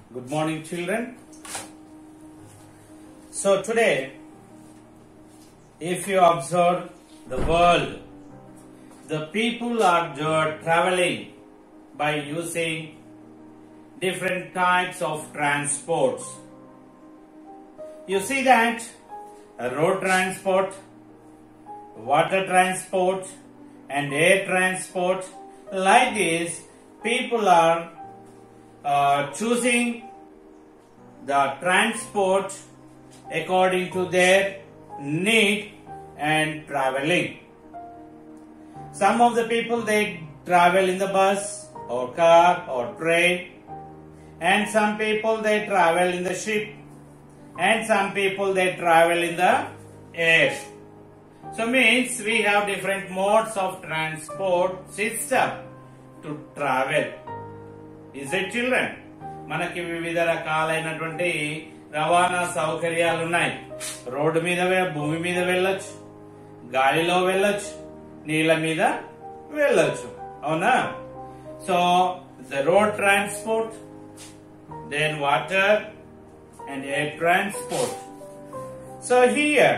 Good morning, children. So today, if you observe the world, the people are traveling by using different types of transports. You see that road transport, water transport and air transport. Like this, people are choosing the transport according to their need and traveling. Some of the people, they travel in the bus or car or train, and some people they travel in the ship, and some people they travel in the air. So means we have different modes of transport system to travel. Is it, children? మనకి వివిధ రకాలైనటువంటి రవాణా సౌకర్యాలు ఉన్నాయి. Road మీద భూమి మీద వెళ్ళొచ్చు, గాలిలో వెళ్ళొచ్చు, నీళ్ళ మీద వెళ్ళొచ్చు. అవునా? So the road transport, then water and air transport. So here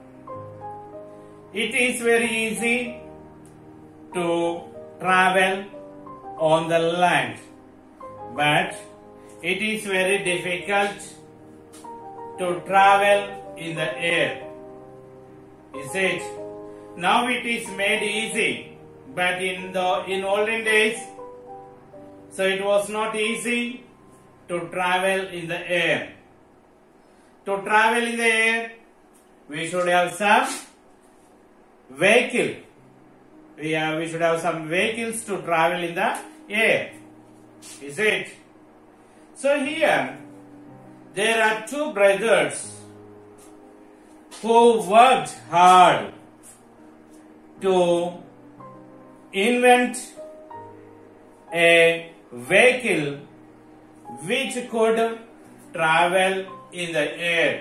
it is very easy to travel on the land, but it is very difficult to travel in the air. Is it? Now it is made easy, but in olden days, so it was not easy to travel in the air. To travel in the air, we should have some vehicle. We should have some vehicles to travel in the air. Is it? So here, there are two brothers who worked hard to invent a vehicle which could travel in the air.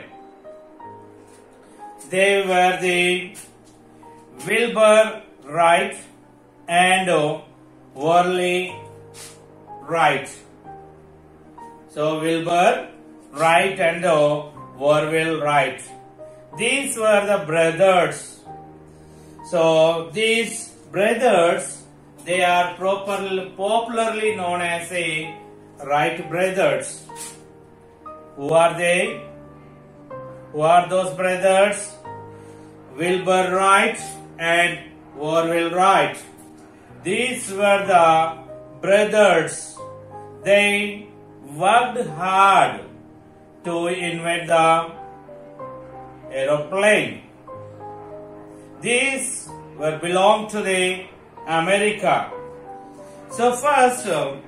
They were the Wilbur Wright and Worley Wright. So Wilbur Wright and Orville Wright. These were the brothers. So these brothers, they are popularly known as the Wright brothers. Who are they? Who are those brothers? Wilbur Wright and Orville Wright. These were the brothers. They worked hard to invent the aeroplane. These were belong to the America. So first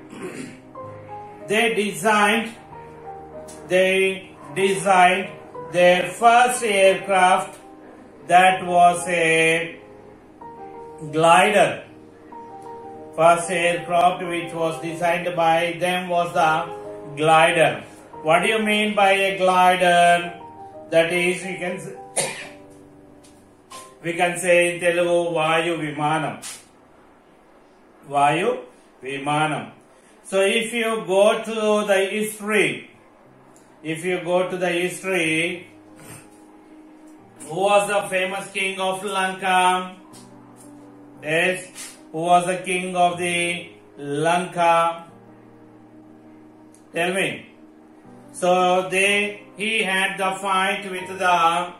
they designed their first aircraft, that was a glider. First aircraft which was designed by them was the glider. What do you mean by a glider? That is, we can say in Telugu, Vayu Vimanam. Vayu Vimanam. So if you go to the history, who was the famous king of Lanka? Yes, who was the king of the Lanka? Tell me. So he had the fight with the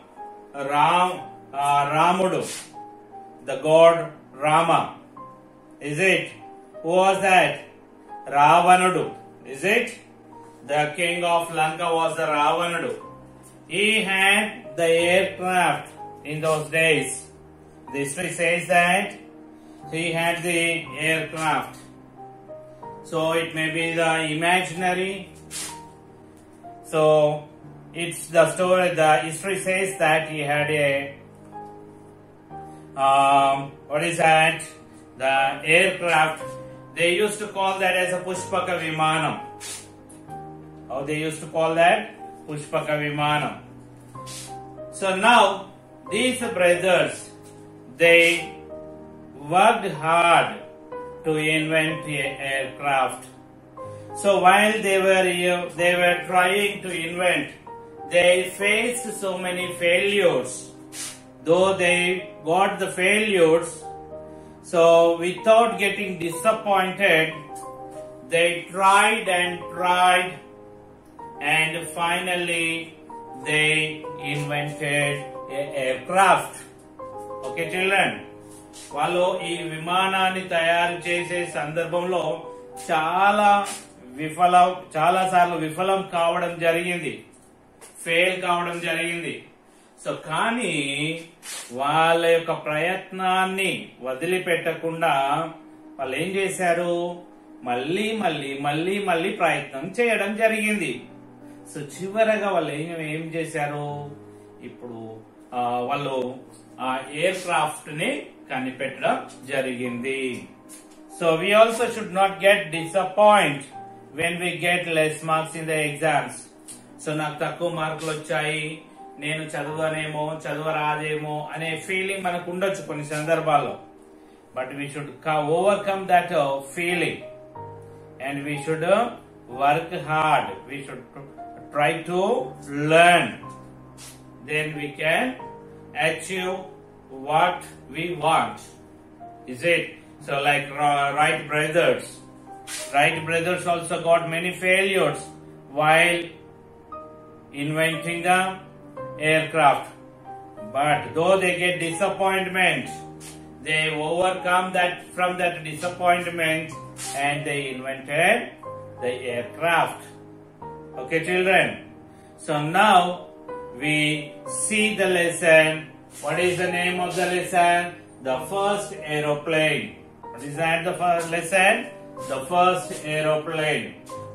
Ramudu, the god Rama. Is it? Who was that? Ravanudu. Is it? The king of Lanka was the Ravanudu. He had the aircraft in those days. The history says that he had the aircraft. So it may be the imaginary. So it's the story. The history says that he had a what is that? The aircraft. They used to call that as a Pushpaka Vimanam. How they used to call that? Pushpaka Vimanam. So now these brothers, they worked hard to invent an aircraft. So while they were trying to invent, they faced so many failures. Though they got the failures, so without getting disappointed, they tried and finally they invented an aircraft. Okay, children. వాళ్ళు ఈ విమానాన్ని తయారు చేసే సందర్భంలో చాలా సార్లు విఫలం కావడం జరిగింది, ఫెయిల్ కావడం జరిగింది. సో కానీ వాళ్ళ యొక్క ప్రయత్నాన్ని వదిలిపెట్టకుండా వాళ్ళు ఏం చేశారు, మళ్ళీ ప్రయత్నం చేయడం జరిగింది. సో చివరగా వాళ్ళు ఏం చేశారు, ఇప్పుడు వాళ్ళు ఆ ఎయిర్ క్రాఫ్ట్ ని కనిపెట్టడం జరిగింది. So we also should not get disappointed when we get less marks in the exams. So నాకు తక్కువ మార్కులు వచ్చాయి, నేను చదవరాదేమో అనే ఫీలింగ్ మనకు ఉండొచ్చు కొన్ని సందర్భాల్లో. But we should overcome that feeling and we should work hard. We should try to learn. Then we can achieve what we want. Is it? So like Wright brothers also got many failures while inventing the aircraft. But though they get disappointment, they overcome from that disappointment and they invented the aircraft. Okay, children. So now we see the lesson. What is the name of the lesson? The first aeroplane. What is that? The first lesson? The first aeroplane.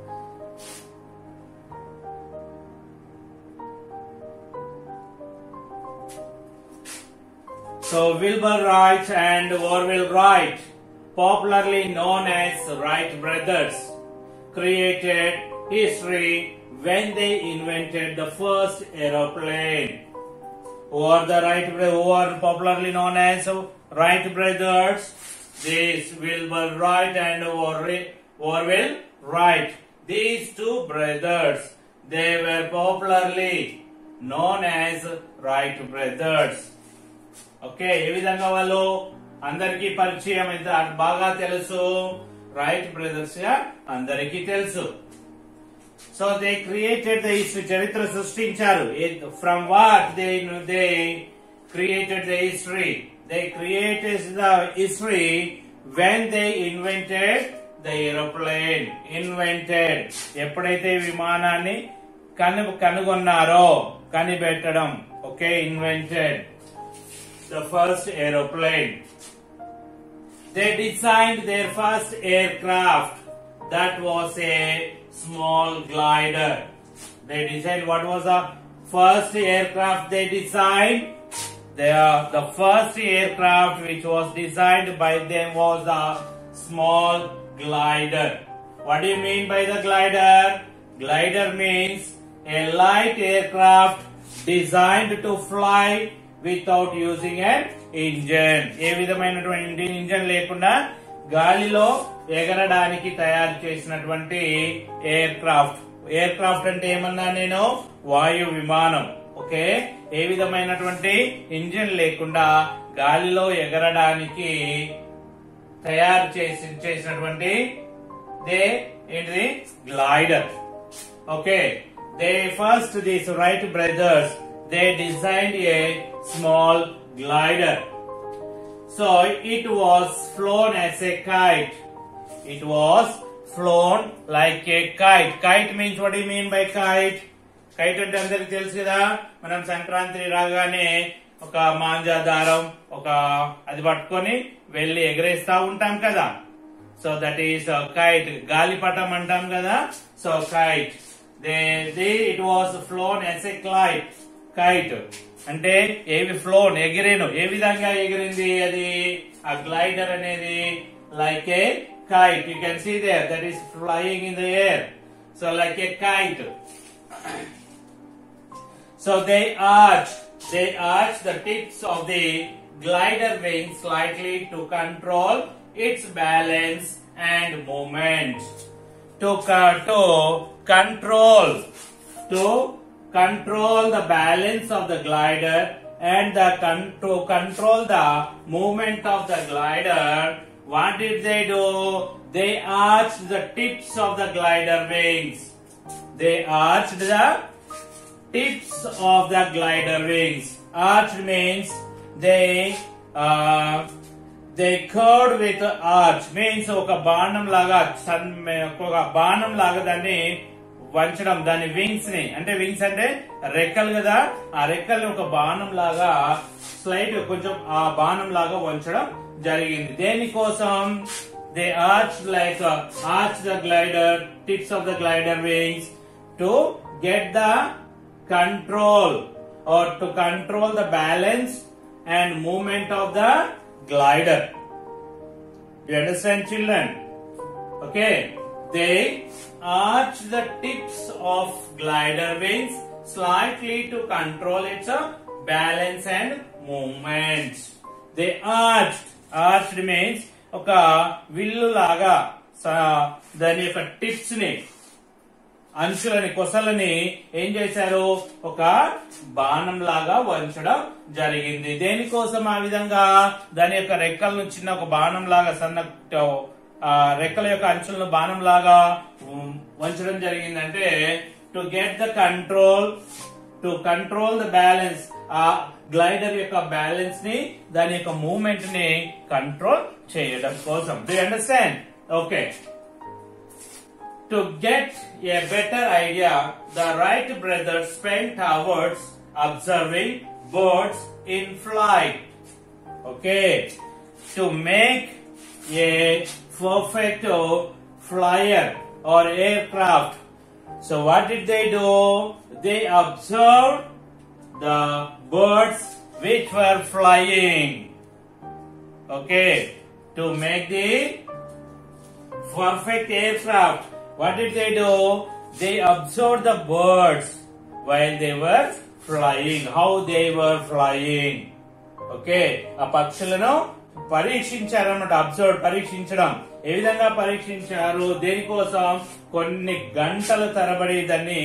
So Wilbur Wright and Orville Wright, popularly known as Wright brothers, created history when they invented the first aeroplane. Who are popularly known as Wright brothers? These Wilbur Wright and Orville Wright. These two brothers, they were popularly known as Wright brothers. Okay, ఏ విధంగా వాళ్ళు అందరికీ పరిచయం అయితే బాగా తెలుసు, right brothers గా అందరికీ తెలుసు. So they created the history, చరిత్ర సృష్టించారు. From what they created the history? They created the history when they invented the aeroplane. Invented. ఎప్పుడైతే విమానాన్ని కనుగొన్నారో, కనిపెట్టడం. Okay, invented the first aeroplane. They designed their first aircraft. That was a small glider. They designed, what was the first aircraft they designed? The first aircraft which was designed by them was a small glider. What do you mean by the glider? Glider means a light aircraft designed to fly without using an engine. ఏ విధమైనటువంటి engine లేకుండా గాలిలో ఎగరడానికి తయారు చేసినటువంటి air craft. Air craft అంటే ఏమన్నా నేను, వాయు విమానం. ఓకే, ఏ విధమైనటువంటి ఇంజిన్ లేకుండా గాలిలో ఎగరడానికి తయారు చేసినటువంటి ఏంటిది, glider. Okay, these Wright brothers, they designed a small glider. So it was flown as a kite. It was flown like a kite. Kite means, what do you mean by kite? Kite అంటే అందరికి తెలుసు కదా, మనం సంక్రాంతి రాగానే ఒక మాంజా దారం అది పట్టుకొని వెళ్ళి ఎగరేస్తా ఉంటాం కదా. సో దట్ ఈస్ కైట్, గాలిపటం అంటాం కదా. So kite, it was flown as a kite. అంటే ఏవి ఫ్లోన్, ఎగిరేను. ఏ విధంగా ఎగిరింది అది, ఆ గ్లైడర్ అనేది like a kite. You can see there, that is flying in the air. So like a kite. So they arched the tips of the glider wings slightly to control its balance and movement. to control the balance of the glider and to control the movement of the glider. What did they do? They arched the tips of the glider wings. They arched the tips of the glider wings. Arched means they curved with arch means ఒక బాణం లాగా దాన్ని వంచడం, దాని wings ని, అంటే wings అంటే రెక్కలు కదా, ఆ రెక్కల్ని ఒక బాణం లాగా స్లైడ్ కొంచెం ఆ బాణం లాగా వంచడం జరిగింది. దేనికోసం? They arch the glider tips of the glider wings to get the control or to control the balance and movement of the glider. Do you understand, children? Okay. They arch the tips of glider wings slightly to control its balance and movements. They arched means ఒక విల్లు లాగా దాని యొక్క tips ని, అంచులని, కొసలని ఏం చేశారు? ఒక బాణం లాగా వంచడం జరిగింది. దేనికోసం ఆ విధంగా దాని యొక్క రెక్కలను చిన్న ఒక బాణం లాగా సన్న రెక్కల యొక్క అంచులను బాణం లాగా వంచడం జరిగిందంటే to get the control the balance, ఆ గ్లైడర్ యొక్క బ్యాలెన్స్ ని, దాని యొక్క మూవ్మెంట్ ని కంట్రోల్ చేయడం కోసం. Do you understand? Okay. To get a better idea, the Wright brothers spent hours observing birds in flight. Okay. To make a perfect flyer or aircraft. So what did they do? They observed the birds which were flying. Okay. To make the perfect aircraft, what did they do? They observed the birds while they were flying, how they were flying. Okay. ఆ పక్షులను పరీక్షించారన్నమాట. Observe, పరీక్షించడం. ఏ విధంగా పరీక్షించారు? దేనికోసం? కొన్ని గంటల తరబడి దాన్ని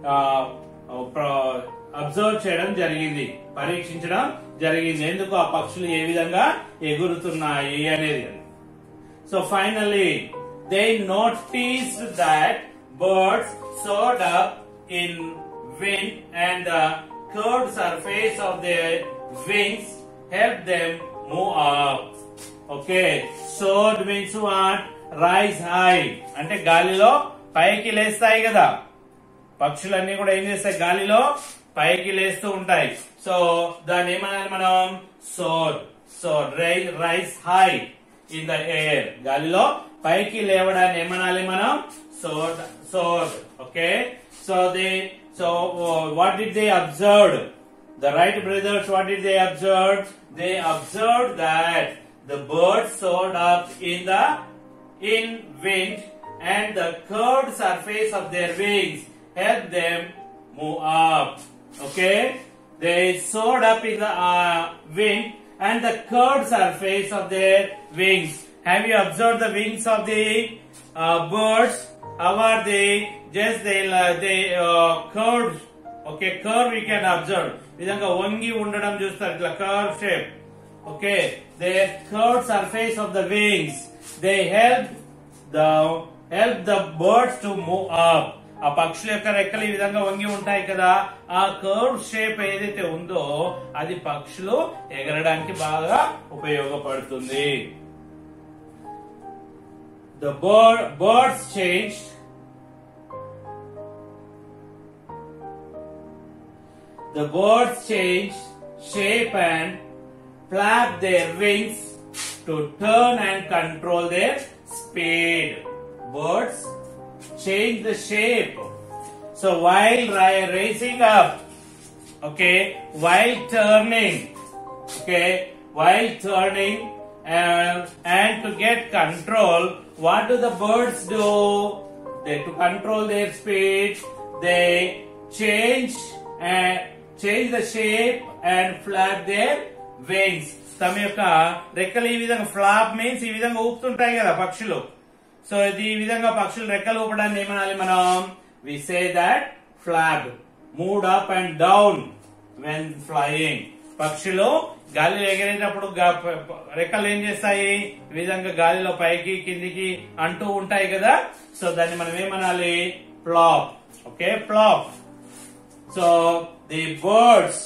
అబ్జర్వ్ చేయడం జరిగింది, పరీక్షించడం జరిగింది. ఎందుకు? ఆ పక్షులు ఏ విధంగా ఎగురుతున్నాయి అనేది. So finally they noticed that birds soared up in wind and the curved surface of their wings helped them move up. Okay, soared means what? Rise high. అంటే గాలిలో పైకి లేస్తాయి కదా, పక్షులన్నీ కూడా ఏం చేస్తాయి? గాలిలో పైకి లేస్తూ ఉంటాయి. సో దాన్ని ఏమనాలి మనం? soared, rise high in the air. గాలిలో పైకి లేవడాన్ని ఏమనాలి మనం? soared. Okay. So what did they observe? The Wright brothers, what did they observe? They observed that the birds soared up in wind and the curved surface of their wings helped them move up. Okay. They soared up in the wind and the curved surface of their wings. Have you observed the wings of the birds? How are they? Just they curved. Okay, curve we can observe. విధంగా వంగి ఉండడం చూస్తారు, ఇట్లా curve shape. Okay, their curved surface of the wings, they help the birds to move up. ఆ పక్షుల యొక్క రెక్కలు ఈ విధంగా వంగి ఉంటాయి కదా, ఆ కర్వ్ షేప్ ఏదైతే ఉందో అది పక్షులు ఎగరడానికి బాగా ఉపయోగపడుతుంది. The birds changed shape and flapped their wings to turn and control their speed. Birds change the shape. So while raising up, okay, while turning and to get control, what do the birds do? To control their speed, they change the shape and flap their wings. తమ యొక్క రెక్కలు ఈ విధంగా, flop means ఈ విధంగా ఊపుతుంటాయి కదా పక్షులు. So ఇది ఈ విధంగా పక్షులు రెక్కలు ఊపడాన్ని ఏమనాలి మనం? We say that flap, move up and down when flying. పక్షులు గాలిలో ఎగిరేటప్పుడు రెక్కలు ఏం చేస్తాయి? ఈ విధంగా గాలిలో పైకి కిందికి అంటూ ఉంటాయి కదా. సో దాన్ని మనం ఏమనాలి? Flap. Okay, flap. So the birds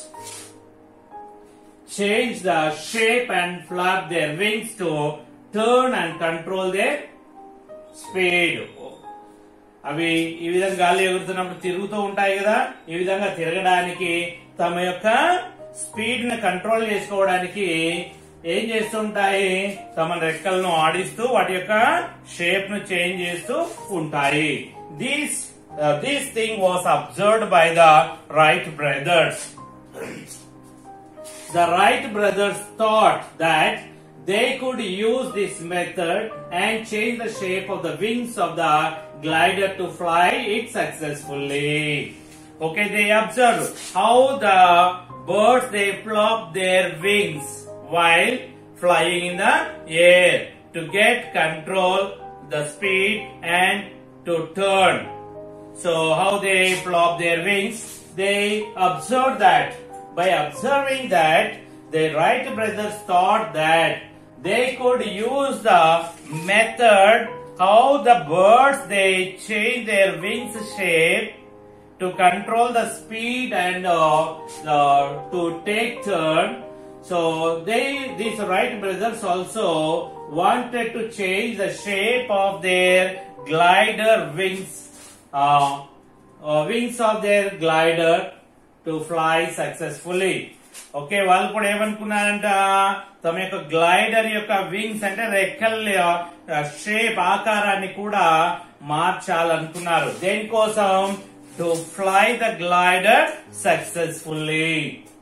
change the shape and flap their wings to turn and control their speed. అవి ఈ విధంగా గాలి ఎగురుతున్నప్పుడు తిరుగుతూ ఉంటాయి కదా. ఈ విధంగా తిరగడానికి తమ యొక్క స్పీడ్ ని కంట్రోల్ చేసుకోవడానికి ఏం చేస్తుంటాయి? తమ రెక్కలను ఆడిస్తూ వాటి యొక్క షేప్ ను చేంజ్ చేస్తూ ఉంటాయి. This thing was observed by the Wright brothers. The Wright brothers thought that they could use this method and change the shape of the wings of the glider to fly it successfully. Okay, they observed how the birds they flop their wings while flying in the air to get control the speed and to turn. So how they flop their wings? They observed that. By observing that, the Wright brothers thought that they could use the method how the birds they change their wings shape to control the speed and to take turn. So these Wright brothers also wanted to change the shape of their glider wings, wings of their glider to fly successfully. Okay, వాళ్ళు కూడా ఏమనుకున్నారంట? తమ యొక్క glider యొక్క wings అంటే రెక్కల shape ఆకారాన్ని కూడా మార్చాలనుకున్నారు. దేనికోసం? To fly the glider successfully.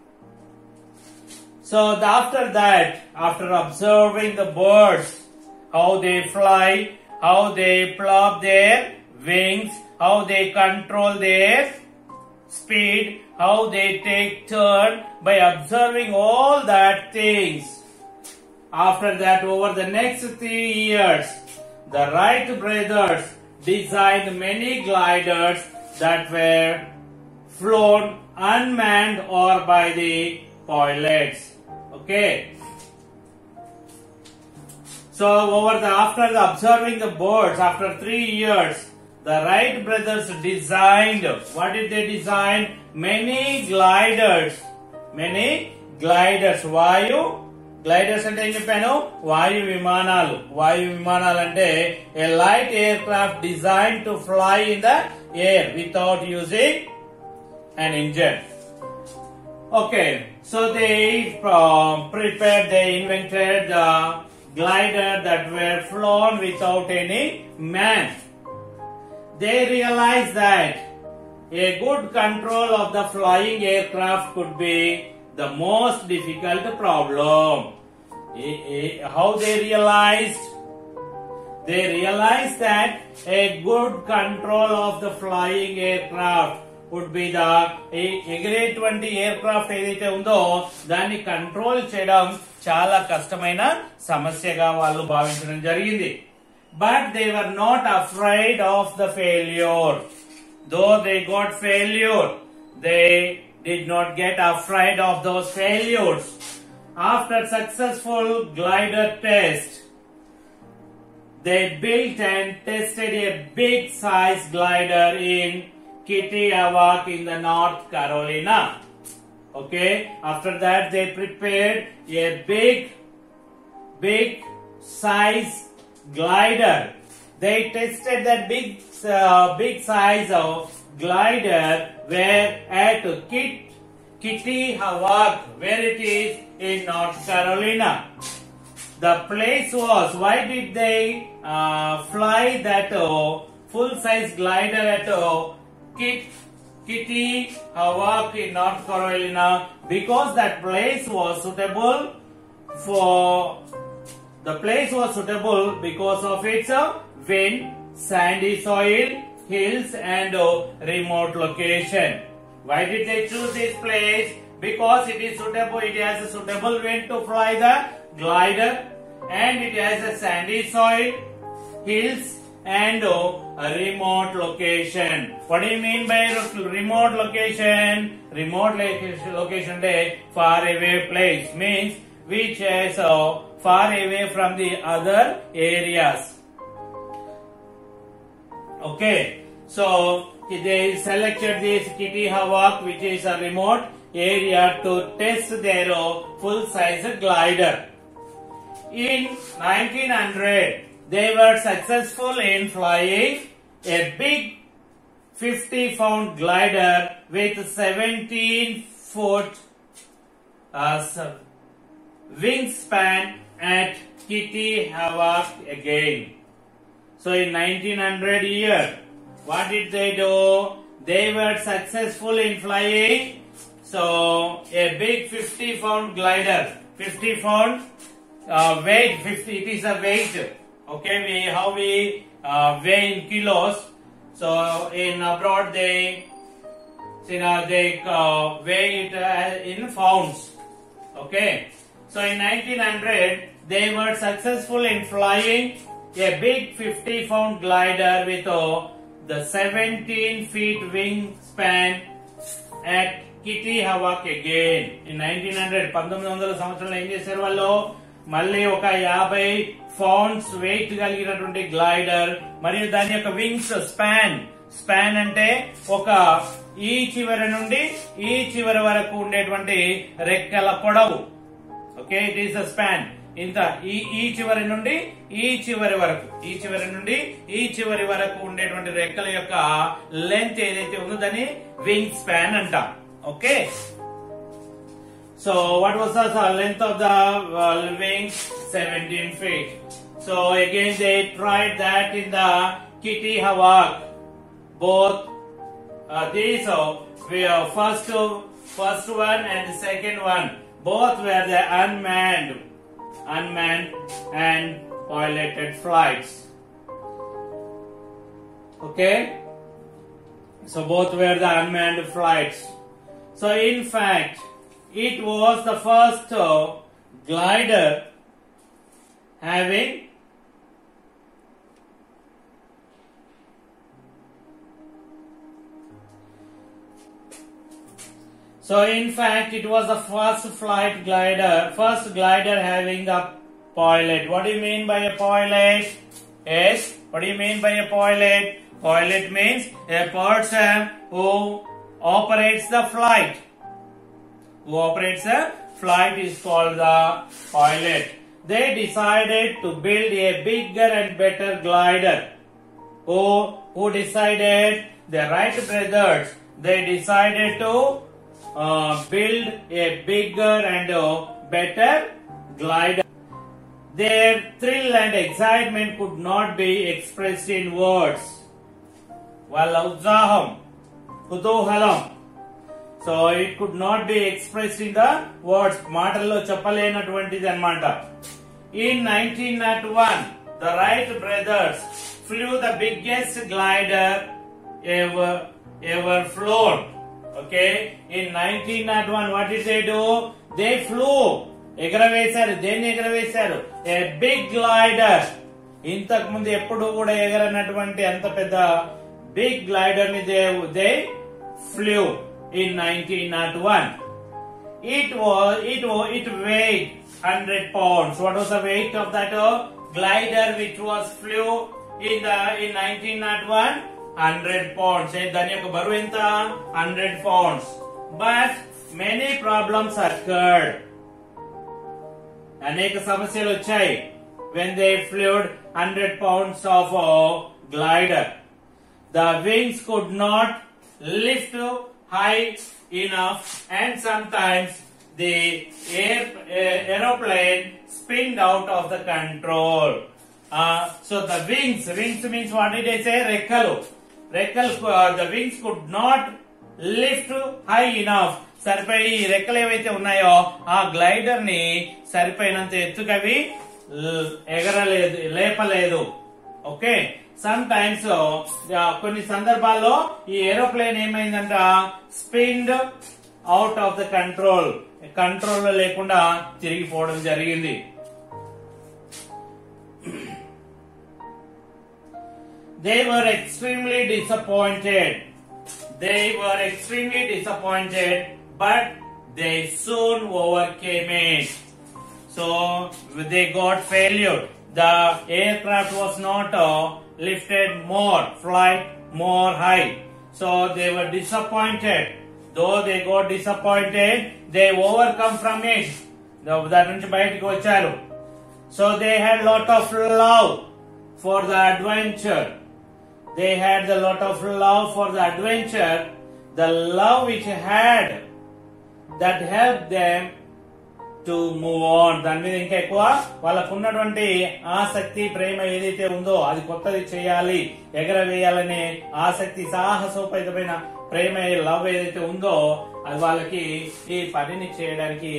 So after that, after observing the birds, how they fly, how they flop their wings, how they control their speed, how they take turn, by observing all that things, after that over the next 3 years, the Wright brothers designed many gliders that were flown unmanned or by the pilots. Okay. So after observing the birds, after 3 years, the Wright brothers designed, what did they design? Many gliders. వాయు gliders అంటే ఏం చెప్పాను? వాయు విమానాలు. వాయు విమానాలు అంటే a light aircraft design to fly in the air without using an engine. Okay, so they invented the glider that were flown without any man. They realized that a good control of the flying aircraft could be the most difficult problem. How they realized? They realized that a good control of the flying aircraft would be the ఎగిరేటువంటి aircraft ఏదైతే ఉందో దాన్ని control చేయడం చాలా కష్టమైన సమస్యగా వాళ్ళు భావించడం జరిగింది. But they were not afraid of the failure. Though they got failure, they did not get afraid of those failures. After successful glider test, they built and tested a big size glider in Kittiawak in the North Carolina. Okay, after that they prepared a big size glider. They tested that big size of glider where at Kittiawak, where it is in North Carolina. The place was, why did they fly that full size glider at Kittiawak in North Carolina? Because that place was suitable because of its wind, sandy soil, hills and remote location. Why did they choose this place? Because it is suitable, it has a suitable wind to fly the glider and it has a sandy soil, hills and a remote location. What do you mean by remote location? Remote location is far away place, means which is far away from the other areas. Okay, so they selected this Kitty Hawk, which is a remote area, to test their full-size glider. In 1900, they were successful in flying a big 50-pound glider with 17-foot wingspan at Kitty Hawk again. So in 1900 year, what did they do? They were successful in flying. So a big 50-pound glider, 50-pound weight, 50. It is a weight. Okay, how we weigh in kilos. So in abroad they weigh it in pounds. Okay. So in 1900 they were successful in flying a big 50-pound glider with the 17 feet wingspan at Kitty Hawk again. In 1900 1900 సంవత్సరంలో ఏం చేశారు వాళ్ళు? మళ్ళీ ఒక 50 pounds wait కలిగినటువంటి glider మరియు దాని యొక్క వింగ్స్ స్పాన్ అంటే ఒక ఈ చివరి నుండి ఈ చివరి వరకు ఉండేటువంటి రెక్కల పొడవు. Okay, it is the span. ఇంత ఈ చివరి నుండి ఈ చివరి వరకు, ఈ చివరి నుండి ఈ చివరి వరకు ఉండేటువంటి రెక్కల యొక్క లెంత్ ఏదైతే ఉందో దాన్ని వింగ్ స్పాన్ అంటాం. Okay, so what was the length of the wings? 17 feet. So again they tried that in the Kitty Hawk. Both these first one and the second one, both were the unmanned and piloted flights. Okay, so both were the unmanned flights. So in fact, it was the first glider having it was the first glider having a pilot. What do you mean by a pilot? Yes, what do you mean by a pilot? Pilot means a person who operates the flight. Who operates a flight is called the pilot. They decided to build a bigger and better glider. Who decided? The Wright brothers. They decided to build a bigger and better glider. Their thrill and excitement could not be expressed in words. Wala utsaham, kutuhalam. So it could not be expressed in the words. Matallo cheppalenatvantidi annamata. In 1901, the Wright brothers flew the biggest glider ever flown. Okay, in 1901, what did they do? They flew. ఎగరవేశారు. దేన్ని ఎగరవేశారు? A big glider. ఇంతకు ముందు ఎప్పుడు కూడా ఎగరనటువంటి అంత పెద్ద బిగ్ గ్లైడర్ ని they flew in 1901. It weighed 100 pounds. What was the weight of that glider which was flew in 1901? 100 pounds. దాని యొక్క బరువు ఎంత? 100 pounds. But many problems occurred. అనేక సమస్యలు వచ్చాయి. When they flew 100 pounds of glider, the wings could not lift high enough, and sometimes the aeroplane spinned out of the control. So the wings means what did I say? Rekkalu. The wings could not lift high enough. సరిపోయి రెక్కలు ఏవైతే ఉన్నాయో ఆ glider ని సరిపోయినంత ఎత్తుకవి లేపలేదు. Okay, sometimes కొన్ని సందర్భాల్లో ఈ ఏరోప్లేన్ ఏమైందంట? Spinned out of the control లేకుండా తిరిగిపోవడం జరిగింది. They were extremely disappointed. They were extremely disappointed, but they soon overcame it. So they got failure. The aircraft was not lifted more, flight more high. So they were disappointed. Though they got disappointed, they overcome from it. దాని నుంచి బయటికి వచ్చారు. So they had lot of love for the adventure. They had a lot of love for the adventure. The love which had that helped them to move on. దాని మీద ఇంకా ఎక్కువ వాళ్ళకు ఉన్నటువంటి ఆసక్తి ప్రేమ ఏదైతే ఉందో అది కొత్తది చేయాలి, ఎగరవేయాలనే ఆసక్తి, సాహసోపేతమైన ప్రేమ లవ్ ఏదైతే ఉందో అది వాళ్ళకి ఈ పనిని చేయడానికి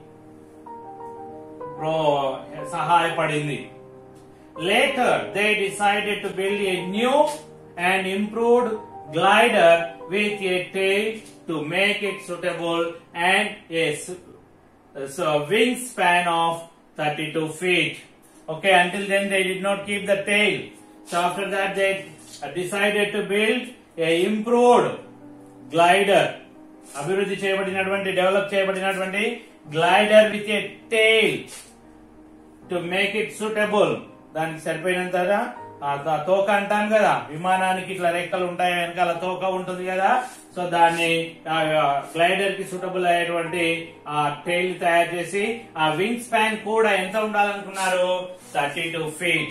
సహాయపడింది. Later they decided to build a new and improved glider with a tail to make it suitable and a wingspan of 32 feet. Okay, until then they did not keep the tail. So after that they decided to build a improved glider. అభివృద్ధి చేయబడినటువంటి, develop చేయబడినటువంటి glider with a tail to make it suitable. దానికి సరిపోయినంత తోక అంటాం కదా, విమానానికి ఇట్లా రెక్కలు ఉంటాయి, వెనకాల తోక ఉంటుంది కదా. సో దాన్ని గ్లైడర్ కి సూటబుల్ అయ్యేటువంటి ఆ టెయిల్ తయారు చేసి ఆ వింగ్ స్పాన్ కూడా ఎంత ఉండాలనుకున్నారు, 32 feet.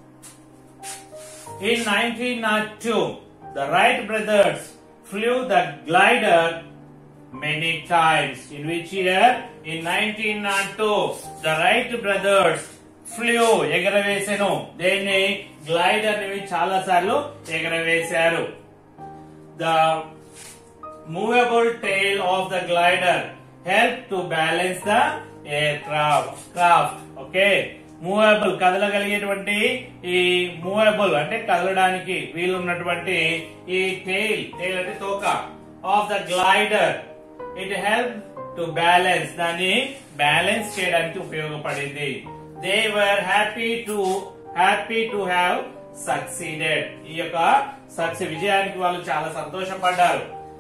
In 1902, the Wright brothers flew the glider many times. In which year? In 1902, the Wright brothers flew, ఎగరవేసెను. దేన్ని? గ్లైడర్ ని చాలా సార్లు ఎగరవేశారు. The movable tail of the glider helped to balance the aircraft. Okay, movable, కదలగలిగేటువంటి ఈ movable అంటే కదలడానికి వీలున్నటువంటి ఈ టెయిల్ అంటే తోక of the glider, it help to balance, దాన్ని బ్యాలెన్స్ చేయడానికి ఉపయోగపడింది. They were happy to have succeeded. ఈ యొక్క విజయానికి వాళ్ళు చాలా సంతోషపడ్డారు.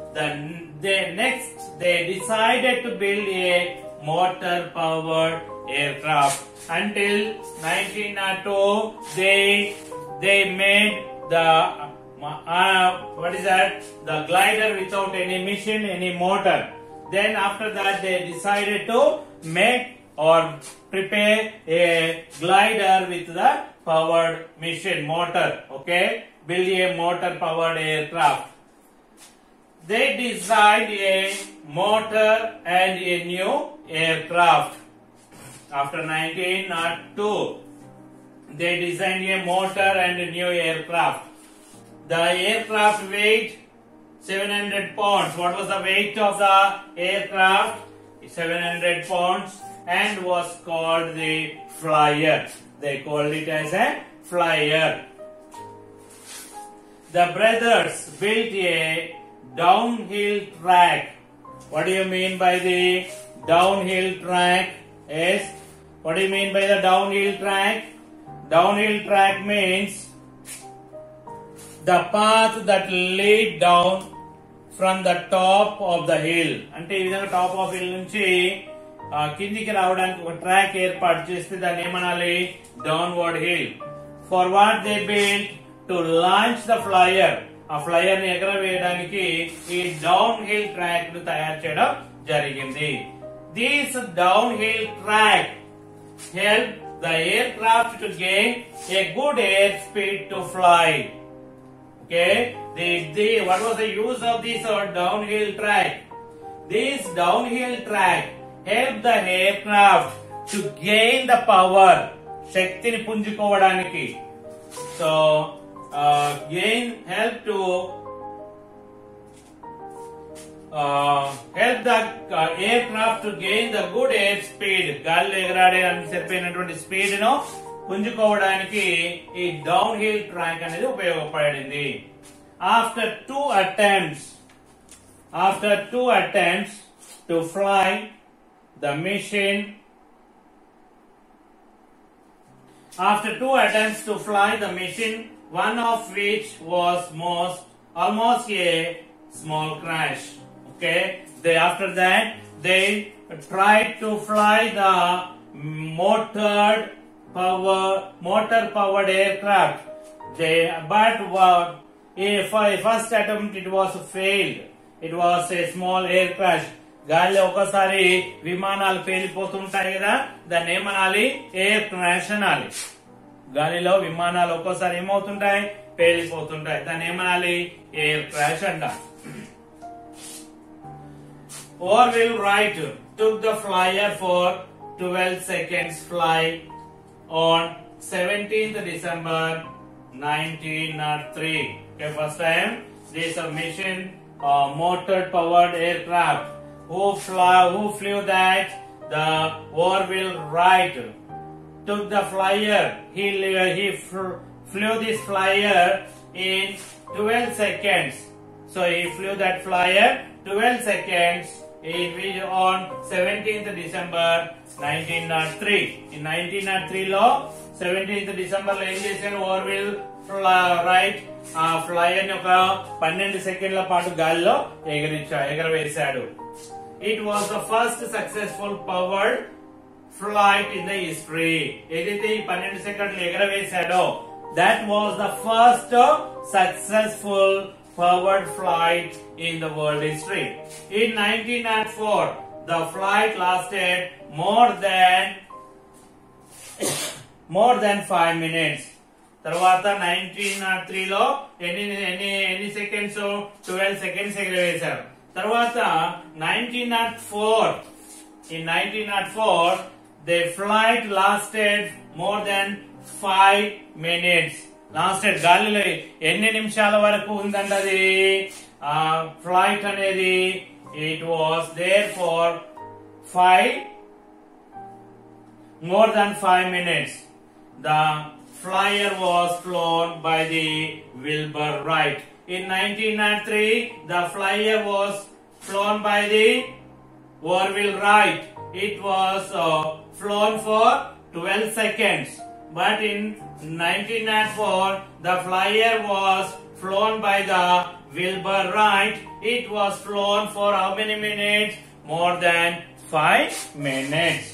They decided to build a motor powered aircraft. Until 1902, they made the the glider without any machine, any motor. Then after that they decided to make or prepare a glider with the powered machine, motor. Okay, build a motor powered aircraft. They designed a motor and a new aircraft. After 1902, they designed a motor and a new aircraft. The aircraft weighed 700 pounds. What was the weight of the aircraft? 700 pounds, and was called the Flyer. They called it as a Flyer. The brothers built a downhill track. What do you mean by the downhill track? Yes, what do you mean by the downhill track? Downhill track means the path that lead down from the top of the hill. అంటే ఈ విధంగా top of hill నుంచి కిందికి రావడానికి ఒక track ఏర్పాటు చేస్తే దాన్ని ఏమనాలి? Downward hill. For what they built? To launch the flyer. ఆ ఫ్లయర్ ని ఎగరవేయడానికి ఈ డౌన్ హిల్ ట్రాక్ ను తయారు చేయడం జరిగింది. This down hill track help the aircraft to gain a good air speed to fly. Okay, what was the use of this downhill track? This downhill track helped the aircraft to gain the power, శక్తిని పుంజుకోవడానికి. So help the aircraft to gain the good air speed. గాలిలో ఎగరాడే సరిపోయినటువంటి speed ను పుంజుకోవడానికి ఈ down hill track అనేది ఉపయోగపడింది. After two attempts to fly the machine, one of which was almost a small crash. Okay, after that they tried to fly the motor powered aircraft. First attempt it was failed. It was a small air crash. గాలిలో ఒకసారి విమానాలు పేలిపోతుంటాయి కదా, దాన్ని ఏమనాలి? Air crash అనాలి. గాలిలో విమానాలు ఒక్కోసారి ఏమవుతుంటాయి? పేలిపోతుంటాయి. దాన్ని ఏమనాలి? ఎయిర్ క్రాష్ అంట. Orville Wright took the flyer for 12 seconds flight on 17th December 1903. Okay, first time this mission motor powered aircraft who flew that, the Orville Wright took the flyer. He flew this flyer in 12 seconds. So he flew that flyer 12 seconds on 17th December 1903. In 1903 లో 17th December లో ఏం చేశారు? Orville Wright ఆ flyer ని ఒక 12 సెకండ్ల పాటు గాలిలో ఎగరవేశాడు. It was the first successful powered flight in the history. ఏదైతే ఈ 12 సెకండ్లు ఎగరవేశాడో, that was the first successful powered flight in the world history. In 1904, the flight lasted more than 5 minutes. తర్వాత 1903 లో ఎన్ని సెకండ్స్? 12 సెకండ్స్ ఎగరవేశారు. తర్వాత 1904, in 1904 the flight lasted more than 5 minutes. Lasted గాలిలో ఎన్ని నిమిషాల వరకు ఉందంటది ఫ్లైట్ అనేది? It was there for more than 5 minutes. The flyer was flown by the Wilbur Wright. In 1903, the flyer was flown by the Orville Wright. It was flown for 12 seconds. But in 1904, the flyer was flown by the Wilbur Wright. It was flown for how many minutes? More than 5 minutes.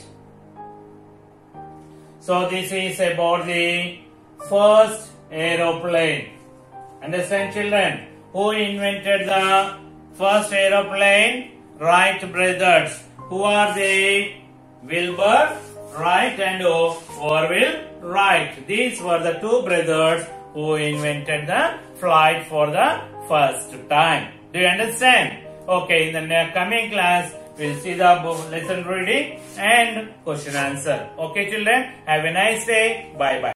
So this is about the first aeroplane. Understand, children? Who invented the first aeroplane? Wright brothers. Who are they? Wilbur Wright and Orville Wright. These were the two brothers who invented the flight for the first time. Do you understand? Okay, in the coming class, we'll see the lesson reading and question answer. Okay, children? Have a nice day. Bye-bye.